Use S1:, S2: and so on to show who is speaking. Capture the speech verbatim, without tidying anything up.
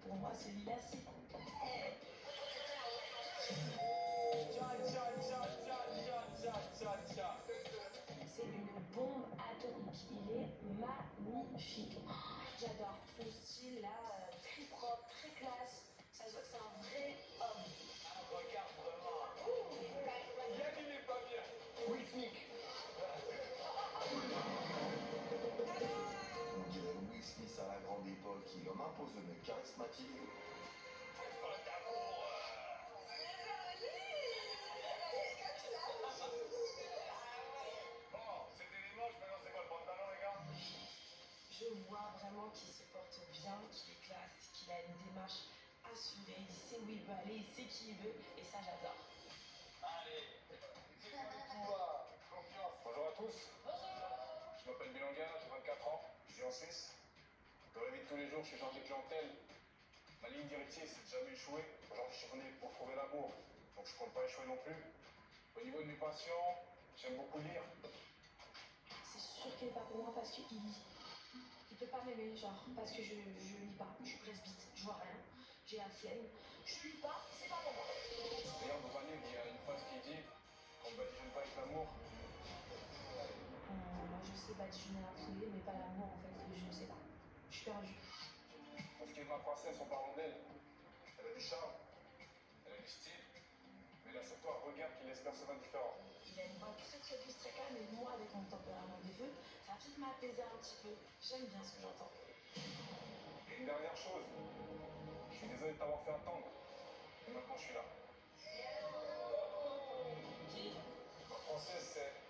S1: pour moi, celui-là, c'est... C'est une bombe atomique. Il est magnifique. J'adore son style là, euh, très propre, très classe. Ça se voit que c'est un vrai homme.
S2: Ah, regarde vraiment. Yann, il est pas bien. Oui, Sneak.
S3: On dirait Will Smith à la grande époque, il homme imposé mais charismatique.
S2: Pas d'amour. Bon, c'était dimanche, maintenant c'est quoi le pantalon, les gars?
S1: Je vois vraiment qu'il se porte bien, qu'il est classe, qu'il a une démarche assurée, il sait où il veut aller, il sait qui il veut, et ça j'adore.
S2: Allez, c'est quoi le coup là? Confiance. Bonjour à tous. Bonjour. Je m'appelle Bilanga, j'ai vingt-quatre ans, je vis en Suisse. Dans la vie de tous les jours, je suis genre de clientèle. Ma ligne directrice, c'est de jamais échouer. Aujourd'hui, je suis venu pour trouver l'amour, donc je compte pas échouer non plus. Au niveau de mes passions, j'aime beaucoup lire.
S1: C'est sûr qu'il n'est pas pour moi parce qu'il lit. Il peut pas m'aimer, genre, parce que je, je lis pas, je suis presbyte, je vois rien, j'ai la flemme, je lis pas, c'est pas pour moi.
S2: D'ailleurs, dans un livre, il y a une phrase qui dit qu'on ne badigeonne pas avec l'amour.
S1: Euh, moi je sais badigeonner un poulet, mais pas l'amour en fait, je ne sais pas. Je suis perdue.
S2: Pour ce qui est de ma princesse, en parlant d'elle, elle a du charme, elle a du style, mais elle a surtout un regard qui laisse personne indifférent.
S1: Il a une voix très très douce, très calme, et moi avec mon tempérament de feu, ça va peut-être m'apaiser un petit peu. J'aime bien ce que j'entends.
S2: Et une dernière chose, je suis désolé de t'avoir fait attendre, mais maintenant je suis là.
S1: Qui?
S2: Ma princesse, c'est